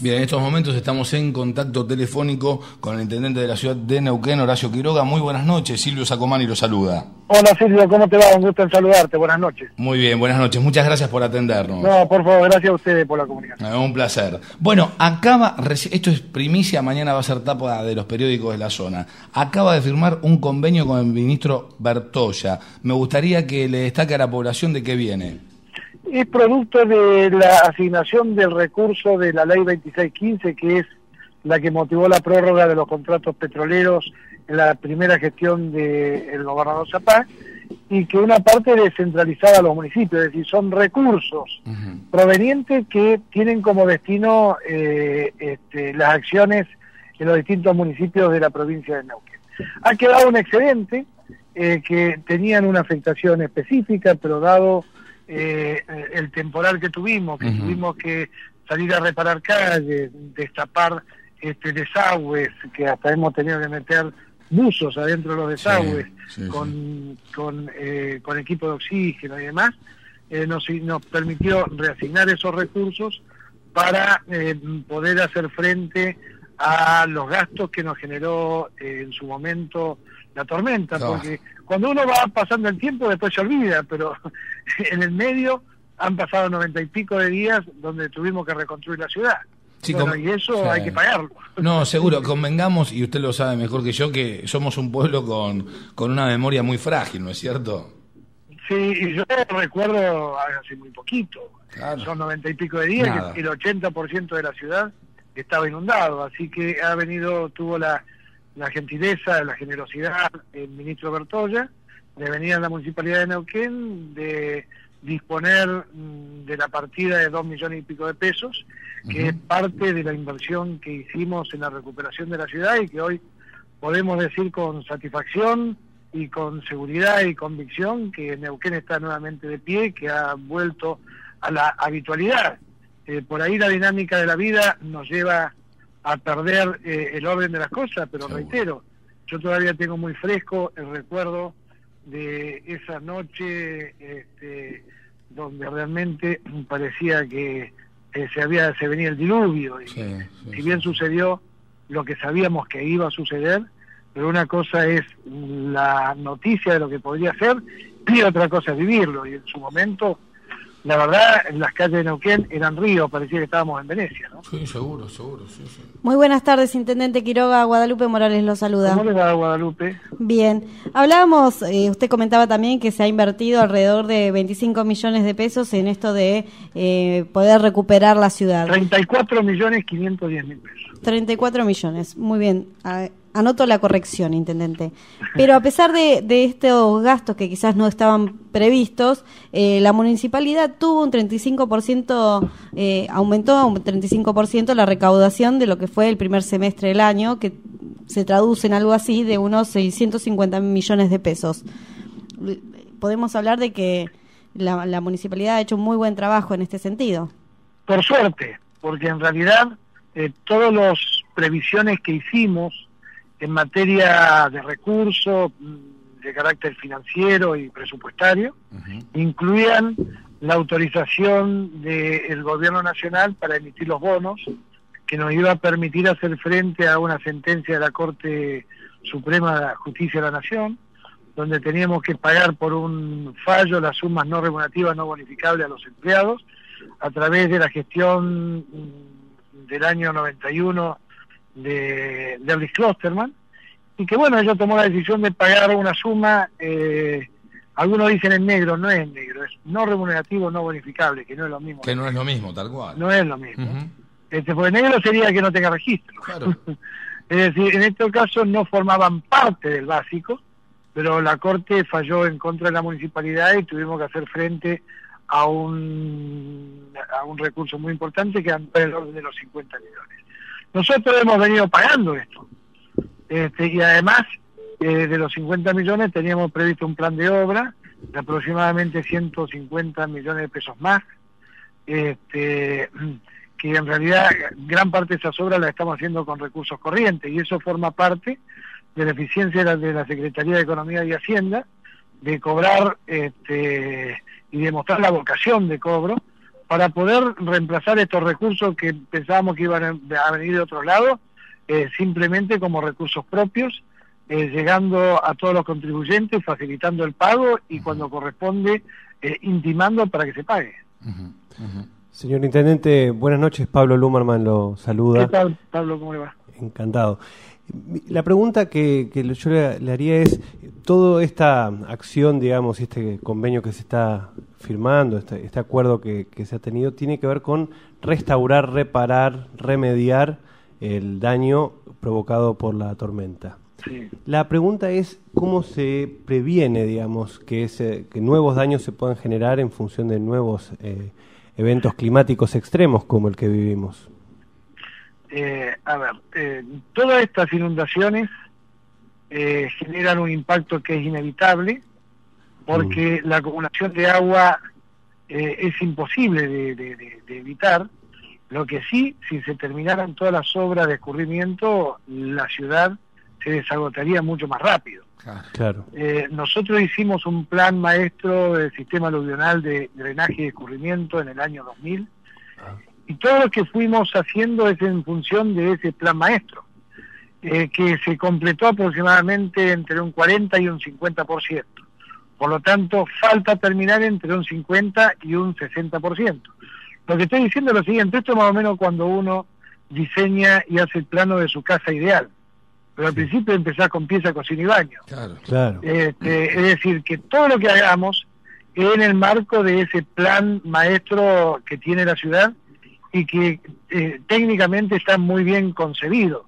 Bien, en estos momentos estamos en contacto telefónico con el intendente de la ciudad de Neuquén, Horacio Quiroga. Muy buenas noches, Silvio Sacomani lo saluda. Hola Silvio, ¿cómo te va? Un gusto en saludarte, buenas noches. Muy bien, buenas noches, muchas gracias por atendernos. No, por favor, gracias a ustedes por la comunicación. Un placer. Bueno, esto es primicia, mañana va a ser tapa de los periódicos de la zona. Acaba de firmar un convenio con el ministro Bertolla. Me gustaría que le destaque a la población de qué viene. Es producto de la asignación del recurso de la ley 2615, que es la que motivó la prórroga de los contratos petroleros en la primera gestión del gobernador Zapag, y que una parte descentralizada a los municipios, es decir, son recursos provenientes que tienen como destino las acciones en los distintos municipios de la provincia de Neuquén. Ha quedado un excedente que tenían una afectación específica, pero dado el temporal que tuvimos que salir a reparar calles, destapar desagües, que hasta hemos tenido que meter buzos adentro de los desagües, con equipo de oxígeno y demás, nos permitió reasignar esos recursos para poder hacer frente a los gastos que nos generó en su momento la tormenta, porque cuando uno va pasando el tiempo después se olvida, pero en el medio han pasado 90 y pico de días donde tuvimos que reconstruir la ciudad. Sí, bueno, y eso hay que pagarlo. No, seguro, convengamos, y usted lo sabe mejor que yo, que somos un pueblo con una memoria muy frágil, ¿no es cierto? Sí, y yo recuerdo hace muy poquito, son 90 y pico de días, que el 80% de la ciudad estaba inundado, así que tuvo la gentileza, la generosidad del ministro Bertolla de venir a la Municipalidad de Neuquén, de disponer de la partida de 2 millones y pico de pesos, que es parte de la inversión que hicimos en la recuperación de la ciudad y que hoy podemos decir con satisfacción y con seguridad y convicción que Neuquén está nuevamente de pie, que ha vuelto a la habitualidad. Por ahí la dinámica de la vida nos lleva a perder el orden de las cosas, pero reitero, yo todavía tengo muy fresco el recuerdo de esa noche donde realmente parecía que se venía el diluvio, y si bien sucedió lo que sabíamos que iba a suceder, pero una cosa es la noticia de lo que podría ser y otra cosa es vivirlo, y en su momento la verdad, en las calles de Neuquén eran ríos, parecía que estábamos en Venecia, ¿no? Sí, seguro, sí. Muy buenas tardes, Intendente Quiroga. Guadalupe Morales lo saluda. ¿Cómo le va, Guadalupe? Bien. Hablábamos, usted comentaba también que se ha invertido alrededor de 25 millones de pesos en esto de poder recuperar la ciudad. 34.510.000 pesos. 34 millones, muy bien. Anoto la corrección, Intendente. Pero a pesar de estos gastos que quizás no estaban previstos, la municipalidad tuvo un 35%, aumentó a un 35% la recaudación de lo que fue el primer semestre del año, que se traduce en algo así de unos 650 millones de pesos. Podemos hablar de que la municipalidad ha hecho un muy buen trabajo en este sentido. Por suerte, porque en realidad todas las previsiones que hicimos en materia de recursos, de carácter financiero y presupuestario, incluían la autorización del Gobierno Nacional para emitir los bonos, que nos iba a permitir hacer frente a una sentencia de la Corte Suprema de Justicia de la Nación, donde teníamos que pagar por un fallo las sumas no remunerativas no bonificables a los empleados, a través de la gestión del año 91 de Erlich Klosterman, y que bueno, ella tomó la decisión de pagar una suma, algunos dicen en negro, no es en negro, es no remunerativo, no bonificable, que no es lo mismo. Que no es lo mismo, tal cual. No es lo mismo. Porque negro sería que no tenga registro. Claro. Es decir, en este caso no formaban parte del básico, pero la Corte falló en contra de la municipalidad y tuvimos que hacer frente a un recurso muy importante que anda en el orden de los 50 millones. Nosotros hemos venido pagando esto, y además de los 50 millones teníamos previsto un plan de obra de aproximadamente 150 millones de pesos más, que en realidad gran parte de esas obras las estamos haciendo con recursos corrientes, y eso forma parte de la eficiencia de la Secretaría de Economía y Hacienda, de cobrar y demostrar la vocación de cobro para poder reemplazar estos recursos que pensábamos que iban a venir de otro lado, simplemente como recursos propios, llegando a todos los contribuyentes, facilitando el pago y cuando corresponde, intimando para que se pague. Señor Intendente, buenas noches. Pablo Lumerman lo saluda. ¿Qué tal, Pablo? ¿Cómo le va? Encantado. La pregunta que yo le haría es, toda esta acción, digamos, este convenio que se está firmando, este acuerdo que se ha tenido, tiene que ver con restaurar, reparar, remediar el daño provocado por la tormenta. Sí. La pregunta es, ¿cómo se previene, digamos, que nuevos daños se puedan generar en función de nuevos eventos climáticos extremos como el que vivimos? Todas estas inundaciones generan un impacto que es inevitable porque la acumulación de agua es imposible de evitar. Lo que sí, si se terminaran todas las obras de escurrimiento, la ciudad se desagotaría mucho más rápido. Claro. Nosotros hicimos un plan maestro del sistema aluvional de drenaje y escurrimiento en el año 2000. Y todo lo que fuimos haciendo es en función de ese plan maestro, que se completó aproximadamente entre un 40 y un 50%. Por lo tanto, falta terminar entre un 50 y un 60%. Lo que estoy diciendo es lo siguiente, esto es más o menos cuando uno diseña y hace el plano de su casa ideal. Pero al principio empezás con pieza, cocina y baño. Claro. Es decir, que todo lo que hagamos es en el marco de ese plan maestro que tiene la ciudad y que técnicamente está muy bien concebido.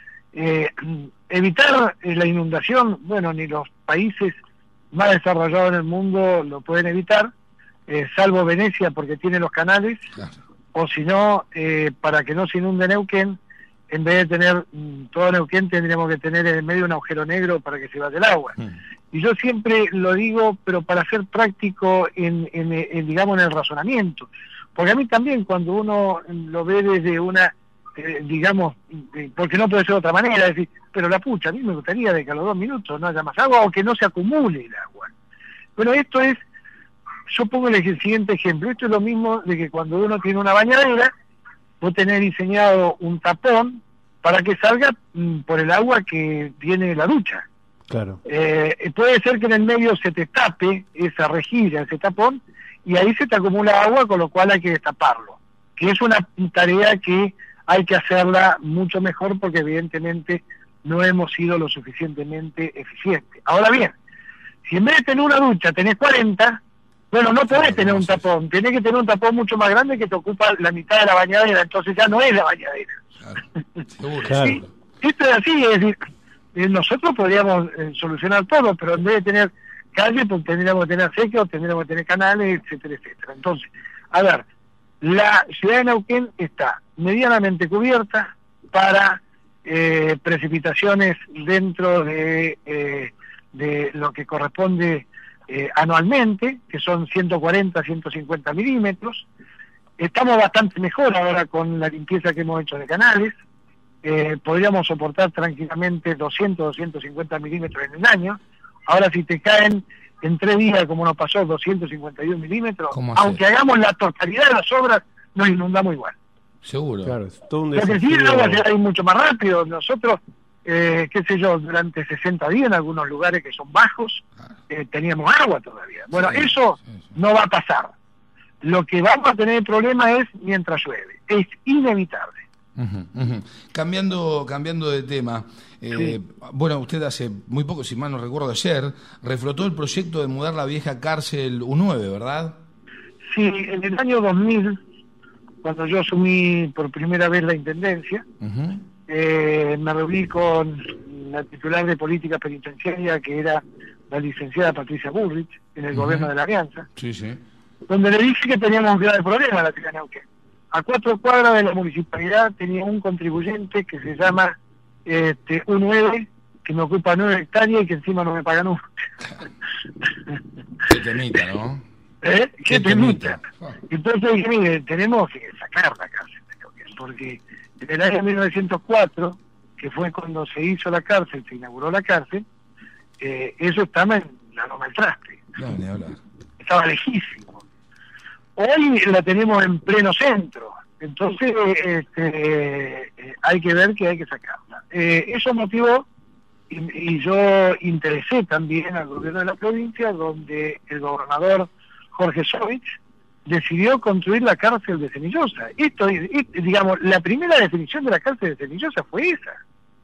Evitar la inundación, bueno, ni los países más desarrollados en el mundo lo pueden evitar, salvo Venecia porque tiene los canales, o si no, para que no se inunde Neuquén, en vez de tener todo Neuquén tendríamos que tener en el medio un agujero negro para que se vaya el agua. Y yo siempre lo digo, pero para ser práctico digamos, en el razonamiento. Porque a mí también cuando uno lo ve desde una, digamos, porque no puede ser de otra manera, decir, pero la pucha, a mí me gustaría de que a los 2 minutos no haya más agua o que no se acumule el agua. Bueno, esto es, yo pongo el siguiente ejemplo, esto es lo mismo de que cuando uno tiene una bañadera, vos tenés diseñado un tapón para que salga por el agua que tiene la ducha. Claro. Puede ser que en el medio se te tape esa rejilla, ese tapón, y ahí se te acumula agua, con lo cual hay que destaparlo, que es una tarea que hay que hacerla mucho mejor porque evidentemente no hemos sido lo suficientemente eficientes. Ahora bien, si en vez de tener una ducha tenés 40, bueno, no podés tener un tapón, tenés que tener un tapón mucho más grande que te ocupa la mitad de la bañadera, entonces ya no es la bañadera. Claro. ¿Sí? Esto es así, es decir, nosotros podríamos solucionar todo, pero en vez de tener calle, pues tendríamos que tener acequias, tendríamos que tener canales, etcétera, etcétera. Entonces, a ver, la ciudad de Neuquén está medianamente cubierta para precipitaciones dentro de lo que corresponde anualmente, que son 140, 150 milímetros. Estamos bastante mejor ahora con la limpieza que hemos hecho de canales. Podríamos soportar tranquilamente 200, 250 milímetros en un año. Ahora si te caen en 3 días, como nos pasó, 251 milímetros, aunque hagamos la totalidad de las obras, nos inundamos igual. Seguro. Claro, es todo un desafío. Porque si el agua se va a ir mucho más rápido. Nosotros, qué sé yo, durante 60 días en algunos lugares que son bajos, teníamos agua todavía. Bueno, eso no va a pasar. Lo que vamos a tener problema es mientras llueve. Es inevitable. Cambiando de tema, bueno, usted hace muy poco, si mal no recuerdo, ayer, reflotó el proyecto de mudar la vieja cárcel U9, ¿verdad? Sí, en el año 2000, cuando yo asumí por primera vez la intendencia, me reuní con la titular de política penitenciaria, que era la licenciada Patricia Bullrich, en el gobierno de la Alianza, donde le dije que teníamos un grave problema en la ciudad de Neuquén. A 4 cuadras de la municipalidad tenía un contribuyente que se llama U9, que me ocupa 9 hectáreas y que encima no me paga nunca. Qué temita, ¿no? Qué temita. Entonces dije, mire, tenemos que sacar la cárcel de Neuquén, porque en el año 1904, que fue cuando se hizo la cárcel, se inauguró la cárcel, eso estaba en la Loma del Traste. No, ni hablar. Estaba lejísimo. Hoy la tenemos en pleno centro, entonces hay que ver que hay que sacarla. Eso motivó, y yo interesé también al gobierno de la provincia, donde el gobernador Jorge Sovich decidió construir la cárcel de Cenillosa. Esto, digamos, la primera definición de la cárcel de Cenillosa fue esa.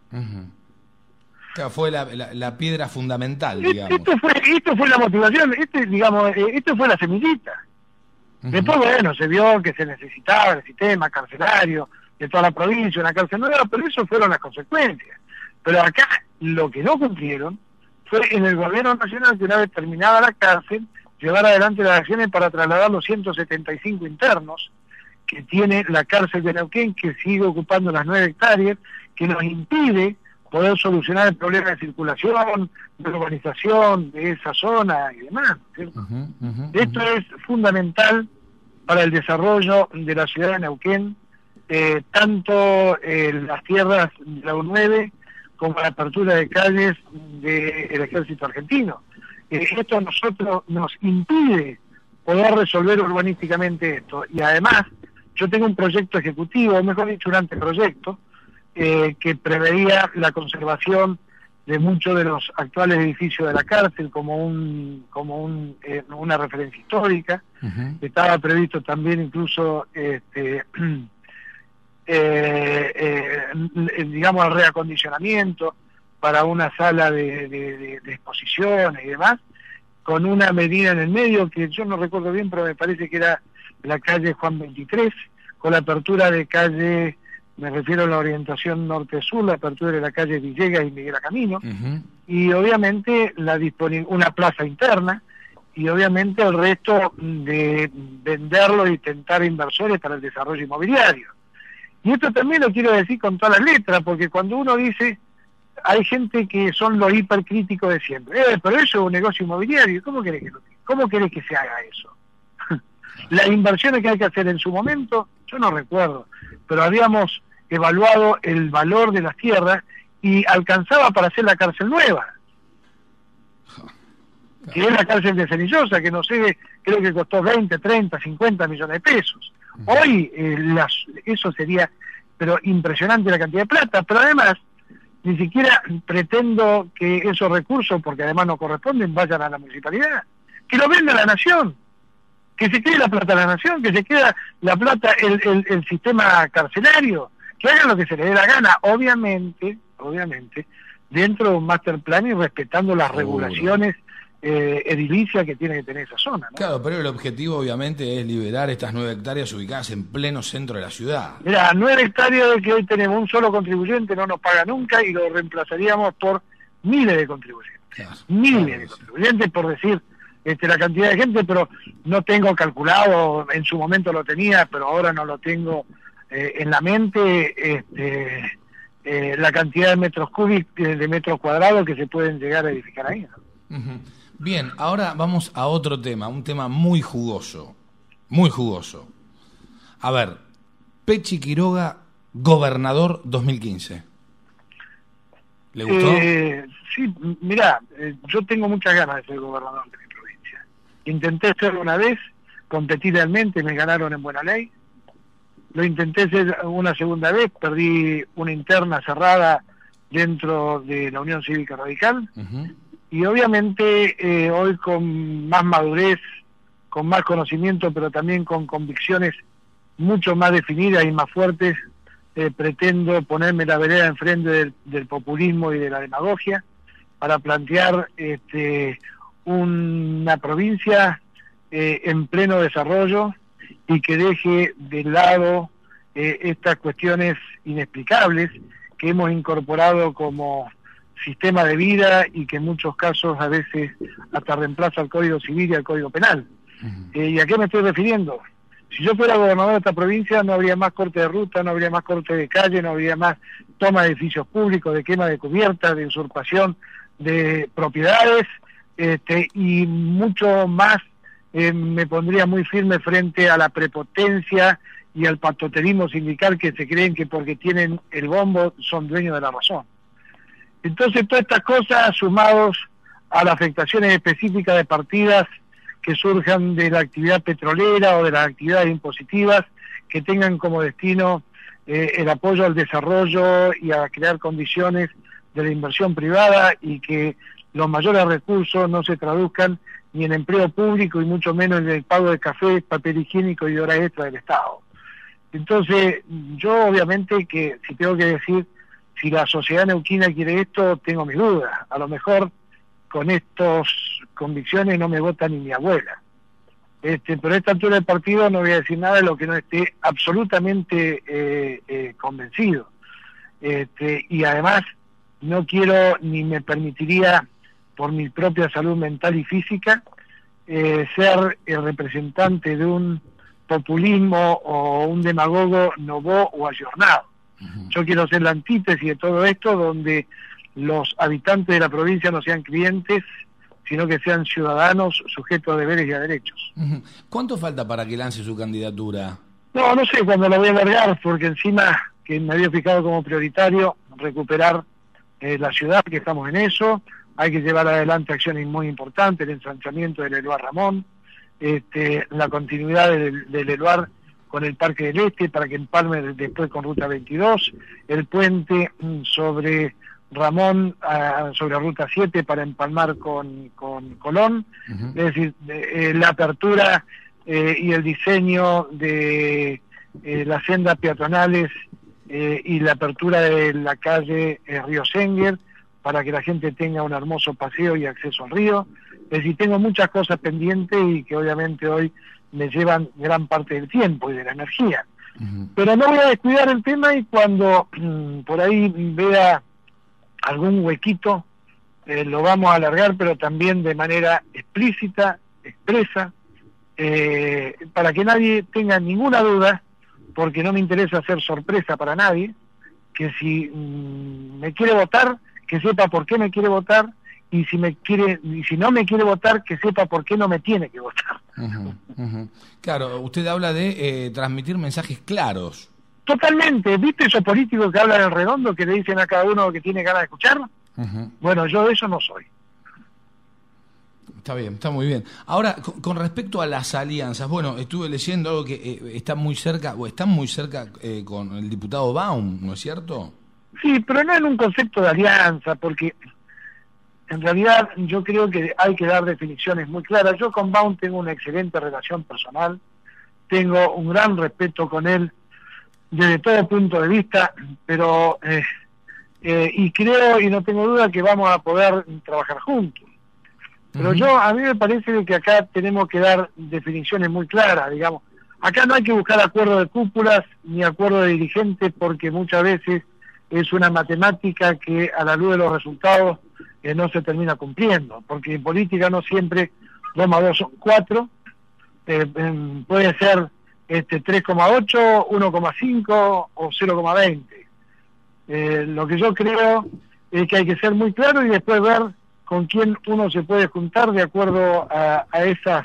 O sea, fue la piedra fundamental, digamos. Esto fue la motivación, esto fue la semillita. Después, bueno, se vio que se necesitaba el sistema carcelario de toda la provincia, una cárcel nueva, pero eso fueron las consecuencias. Pero acá lo que no cumplieron fue en el gobierno nacional, que una vez terminada la cárcel, llevar adelante las acciones para trasladar los 175 internos que tiene la cárcel de Neuquén, que sigue ocupando las 9 hectáreas, que nos impide poder solucionar el problema de circulación, de urbanización de esa zona y demás, ¿cierto? Esto es fundamental para el desarrollo de la ciudad de Neuquén, tanto las tierras de la U9 como la apertura de calles del Ejército Argentino. Esto a nosotros nos impide poder resolver urbanísticamente esto, y además yo tengo un proyecto ejecutivo, mejor dicho un anteproyecto, que preveía la conservación de muchos de los actuales edificios de la cárcel como una referencia histórica. Estaba previsto también incluso digamos el reacondicionamiento para una sala de exposiciones y demás, con una medida en el medio que yo no recuerdo bien, pero me parece que era la calle Juan 23, con la apertura de calle, me refiero a la orientación norte-sur, la apertura de la calle Villegas y Miguel Camino, y obviamente una plaza interna, y obviamente el resto de venderlo y tentar inversores para el desarrollo inmobiliario. Y esto también lo quiero decir con todas las letras, porque cuando uno dice, hay gente que son los hipercríticos de siempre, pero eso es un negocio inmobiliario, ¿cómo querés que se haga eso? Las inversiones que hay que hacer en su momento, yo no recuerdo, pero habíamos evaluado el valor de las tierras y alcanzaba para hacer la cárcel nueva, que es la cárcel de Cenillosa, que no sé, creo que costó 20, 30, 50 millones de pesos. Hoy eso sería, pero impresionante la cantidad de plata, pero además ni siquiera pretendo que esos recursos, porque además no corresponden, vayan a la municipalidad, que lo venda la nación, que se quede la plata a la nación, que se quede la plata el sistema carcelario, que hagan lo que se les dé la gana, obviamente, dentro de un master plan y respetando las regulaciones edilicias que tiene que tener esa zona, ¿no? Claro, pero el objetivo obviamente es liberar estas 9 hectáreas ubicadas en pleno centro de la ciudad. Mira, 9 hectáreas de que hoy tenemos un solo contribuyente no nos paga nunca y lo reemplazaríamos por miles de contribuyentes. Claro, miles de contribuyentes, por decir la cantidad de gente, pero no tengo calculado, en su momento lo tenía, pero ahora no lo tengo en la mente, la cantidad de metros cúbicos, de metros cuadrados que se pueden llegar a edificar ahí, ¿no? Bien, ahora vamos a otro tema, un tema muy jugoso, muy jugoso. A ver, Pechi Quiroga, gobernador 2015. ¿Le gustó? Sí, mirá, yo tengo muchas ganas de ser gobernador de mi provincia. Intenté serlo una vez, competí realmente, me ganaron en buena ley. Lo intenté ser una segunda vez, perdí una interna cerrada dentro de la Unión Cívica Radical. Y obviamente hoy con más madurez, con más conocimiento, pero también con convicciones mucho más definidas y más fuertes, pretendo ponerme la vereda enfrente del populismo y de la demagogia para plantear una provincia en pleno desarrollo y que deje de lado estas cuestiones inexplicables que hemos incorporado como sistema de vida y que en muchos casos a veces hasta reemplaza al Código Civil y al Código Penal. ¿Y a qué me estoy refiriendo? Si yo fuera gobernador de esta provincia no habría más corte de ruta, no habría más corte de calle, no habría más toma de edificios públicos, de quema de cubiertas, de usurpación de propiedades, y mucho más me pondría muy firme frente a la prepotencia y al patoterismo sindical que se creen que porque tienen el bombo son dueños de la razón. Entonces todas estas cosas sumados a las afectaciones específicas de partidas que surjan de la actividad petrolera o de las actividades impositivas, que tengan como destino el apoyo al desarrollo y a crear condiciones de la inversión privada, y que los mayores recursos no se traduzcan ni en empleo público y mucho menos en el pago de café, papel higiénico y horas extra del Estado. Entonces, yo obviamente que si tengo que decir si la sociedad neuquina quiere esto, tengo mis dudas. A lo mejor con estas convicciones no me vota ni mi abuela. Pero a esta altura del partido no voy a decir nada de lo que no esté absolutamente convencido. Y además no quiero ni me permitiría, por mi propia salud mental y física, ser el representante de un populismo o un demagogo novo o ayornado. Yo quiero ser la antítesis de todo esto, donde los habitantes de la provincia no sean clientes, sino que sean ciudadanos sujetos a deberes y a derechos. ¿Cuánto falta para que lance su candidatura? No sé cuándo la voy a largar, porque encima que me había fijado como prioritario recuperar la ciudad, que estamos en eso. Hay que llevar adelante acciones muy importantes, el ensanchamiento del Eluar Ramón, la continuidad del Eluar con el Parque del Este para que empalme después con Ruta 22, el puente sobre Ramón, sobre Ruta 7 para empalmar con Colón. Es decir, la apertura y el diseño de las sendas peatonales y la apertura de la calle Río Senguer para que la gente tenga un hermoso paseo y acceso al río. Es decir, tengo muchas cosas pendientes y que obviamente hoy me llevan gran parte del tiempo y de la energía. Pero no voy a descuidar el tema, y cuando por ahí vea algún huequito, lo vamos a alargar, pero también de manera explícita, expresa, para que nadie tenga ninguna duda, porque no me interesa hacer sorpresa para nadie, que si me quiere votar, que sepa por qué me quiere votar, y si no me quiere votar, que sepa por qué no me tiene que votar. Claro, usted habla de transmitir mensajes claros. Totalmente. ¿Viste esos políticos que hablan en redondo, que le dicen a cada uno lo que tiene ganas de escuchar? Bueno, yo de eso no soy. Está bien, está muy bien. Ahora, con respecto a las alianzas, bueno, estuve leyendo algo que están muy cerca con el diputado Baum, ¿no es cierto? Sí, pero no en un concepto de alianza, porque en realidad yo creo que hay que dar definiciones muy claras. Yo con Baum tengo una excelente relación personal, tengo un gran respeto con él desde todo punto de vista, pero y creo y no tengo duda que vamos a poder trabajar juntos. Pero a mí me parece que acá tenemos que dar definiciones muy claras, digamos. Acá no hay que buscar acuerdo de cúpulas ni acuerdo de dirigentes, porque muchas veces es una matemática que a la luz de los resultados no se termina cumpliendo, porque en política no siempre 2 más 2 son 4, puede ser 3,8, 1,5 o 0,20. Lo que yo creo es que hay que ser muy claro y después ver con quién uno se puede juntar de acuerdo a esas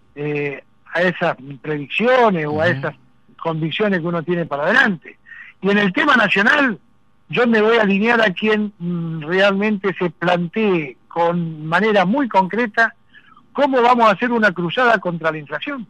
predicciones o a esas convicciones que uno tiene para adelante. Y en el tema nacional, yo me voy a alinear a quien realmente se plantee con manera muy concreta cómo vamos a hacer una cruzada contra la inflación.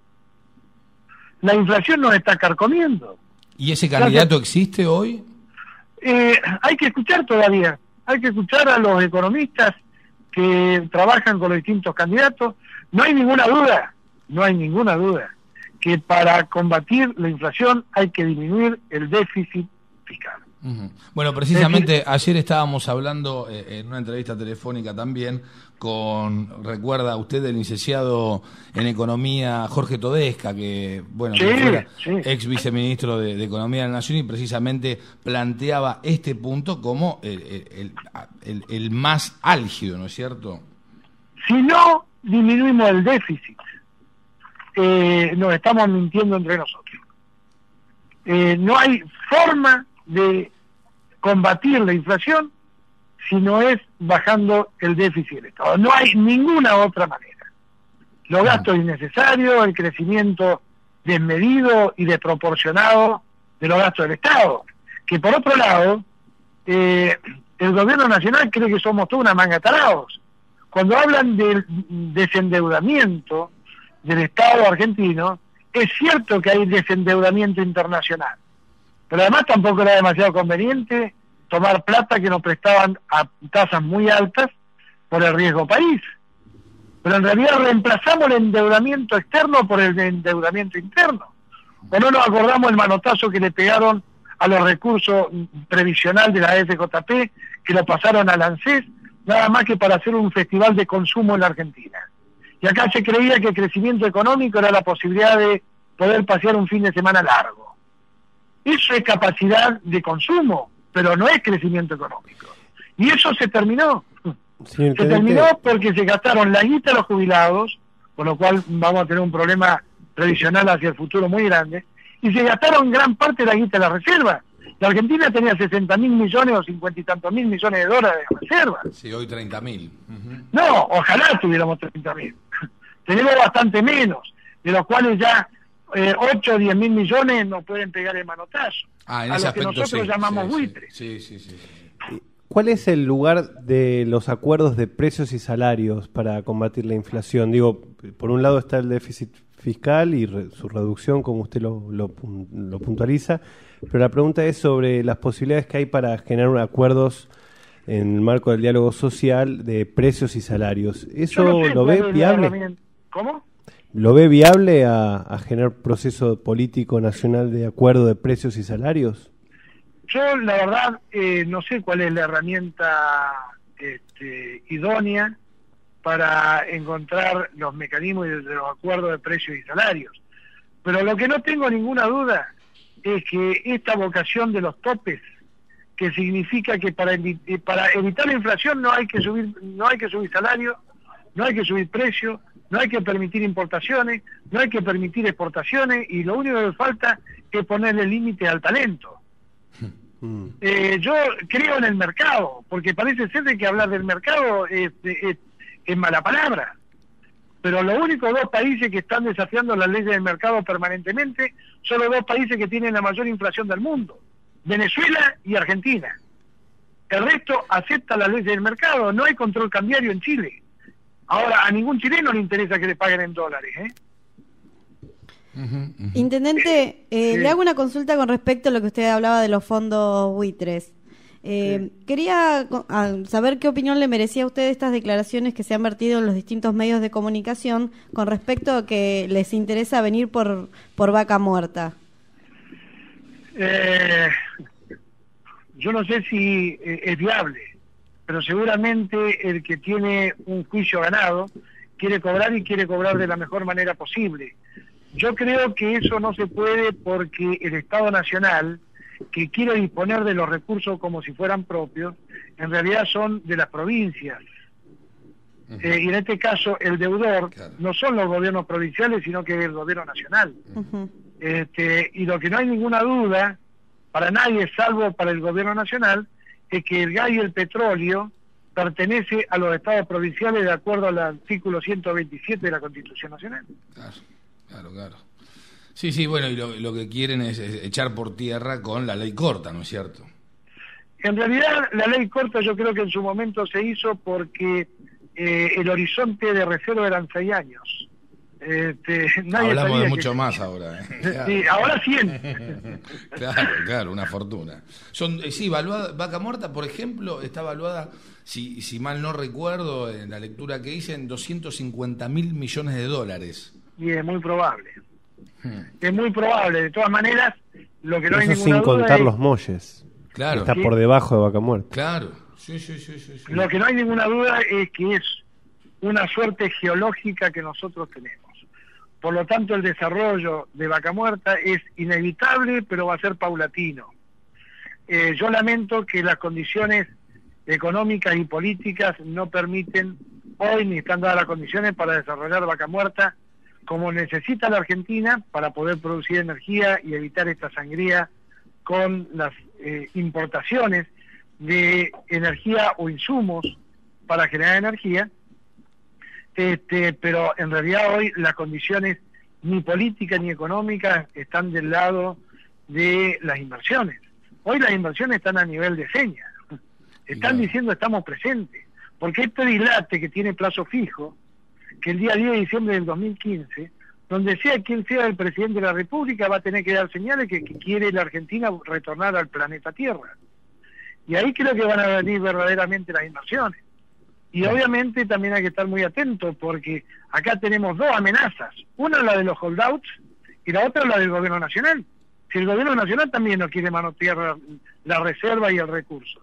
La inflación nos está carcomiendo. ¿Y ese candidato existe hoy? Hay que escuchar todavía, hay que escuchar a los economistas que trabajan con los distintos candidatos. No hay ninguna duda que para combatir la inflación hay que disminuir el déficit fiscal. Bueno, precisamente ayer estábamos hablando en una entrevista telefónica también recuerda usted, el licenciado en Economía Jorge Todesca, que bueno, que fuera ex viceministro de Economía de la Nación, y precisamente planteaba este punto como el más álgido, ¿no es cierto? Si no disminuimos el déficit, nos estamos mintiendo entre nosotros. No hay forma de combatir la inflación si no es bajando el déficit del Estado. No hay ninguna otra manera. Los gastos innecesarios, el crecimiento desmedido y desproporcionado de los gastos del Estado, que por otro lado el gobierno nacional cree que somos toda una manga de tarados, cuando hablan del desendeudamiento del Estado argentino, es cierto que hay desendeudamiento internacional, pero además tampoco era demasiado conveniente tomar plata que nos prestaban a tasas muy altas por el riesgo país. Pero en realidad reemplazamos el endeudamiento externo por el endeudamiento interno. ¿O no nos acordamos el manotazo que le pegaron a los recursos previsional de la FJP, que lo pasaron al ANSES, nada más que para hacer un festival de consumo en la Argentina? Y acá se creía que el crecimiento económico era la posibilidad de poder pasear un fin de semana largo. Eso es capacidad de consumo, pero no es crecimiento económico. Y eso se terminó. Se terminó porque se gastaron la guita de los jubilados, con lo cual vamos a tener un problema previsional hacia el futuro muy grande, y se gastaron gran parte de la guita de las reservas. La Argentina tenía 60.000 millones o 50 y tantos mil millones de dólares de reservas. Sí, hoy 30.000. No, ojalá tuviéramos 30.000. Tenemos bastante menos, de los cuales ya 8 o 10.000 millones nos pueden pegar el manotazo. En a ese lo que aspecto nosotros llamamos buitres. Sí. ¿Cuál es el lugar de los acuerdos de precios y salarios para combatir la inflación? Digo, por un lado está el déficit fiscal y su reducción, como usted lo puntualiza, pero la pregunta es sobre las posibilidades que hay para generar acuerdos en el marco del diálogo social de precios y salarios. ¿Eso lo ve viable? ¿Cómo? ¿Lo ve viable a generar proceso político nacional de acuerdo de precios y salarios? Yo, la verdad, no sé cuál es la herramienta idónea para encontrar los mecanismos de los acuerdos de precios y salarios. Pero lo que no tengo ninguna duda es que esta vocación de los topes, que significa que para evitar la inflación no hay que subir salario, no hay que subir precios, no hay que permitir importaciones, no hay que permitir exportaciones, y lo único que falta es ponerle límite al talento. Yo creo en el mercado, porque parece ser de que hablar del mercado es mala palabra, pero los únicos dos países que están desafiando las leyes del mercado permanentemente son los dos países que tienen la mayor inflación del mundo, Venezuela y Argentina. El resto acepta las leyes del mercado, no hay control cambiario en Chile. Ahora, a ningún chileno le interesa que le paguen en dólares, Intendente, sí. Le hago una consulta con respecto a lo que usted hablaba de los fondos buitres. Quería saber qué opinión le merecía a usted de estas declaraciones que se han vertido en los distintos medios de comunicación con respecto a que les interesa venir por Vaca Muerta. Yo no sé si es viable, pero seguramente el que tiene un juicio ganado quiere cobrar y quiere cobrar de la mejor manera posible. Yo creo que eso no se puede porque el Estado Nacional, que quiere disponer de los recursos como si fueran propios, en realidad son de las provincias. Y en este caso el deudor no son los gobiernos provinciales, sino que el gobierno nacional. Y lo que no hay ninguna duda, para nadie salvo para el gobierno nacional, es que el gas y el petróleo pertenece a los estados provinciales de acuerdo al artículo 127 de la Constitución Nacional. Claro. Sí, bueno, y lo que quieren es echar por tierra con la ley corta, ¿no es cierto? En realidad, la ley corta yo creo que en su momento se hizo porque el horizonte de reserva eran 6 años. Hablamos de mucho más ahora. Sí, ahora 100. Claro, una fortuna. Vaca Muerta, por ejemplo, está evaluada, si mal no recuerdo, en la lectura que hice, en $250.000 millones de dólares. Y es muy probable. Es muy probable. De todas maneras, lo que no hay eso ninguna sin duda contar es, los molles. Claro. Está por debajo de Vaca Muerta. Claro. Sí. Lo que no hay ninguna duda es que es una suerte geológica que nosotros tenemos. Por lo tanto, el desarrollo de Vaca Muerta es inevitable, pero va a ser paulatino. Yo lamento que las condiciones económicas y políticas no permiten hoy, ni están dadas las condiciones para desarrollar Vaca Muerta como necesita la Argentina para poder producir energía y evitar esta sangría con las importaciones de energía o insumos para generar energía. Pero en realidad hoy las condiciones ni políticas ni económicas están del lado de las inversiones. Hoy las inversiones están a nivel de señas. Están diciendo estamos presentes. porque este dilate que tiene plazo fijo, que el día 10 de diciembre del 2015, donde sea quien sea el presidente de la República, va a tener que dar señales que quiere la Argentina retornar al planeta Tierra. Y ahí creo que van a venir verdaderamente las inversiones. Y obviamente también hay que estar muy atentos, porque acá tenemos dos amenazas. Una la de los holdouts y la otra la del gobierno nacional. Si el gobierno nacional también no quiere manotear la reserva y el recurso.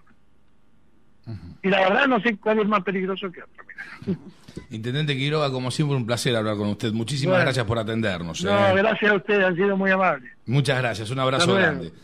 Y la verdad no sé cuál es más peligroso que otro. Intendente Quiroga, como siempre, un placer hablar con usted. Muchísimas gracias por atendernos. No, gracias a usted, han sido muy amables. Muchas gracias, un abrazo grande.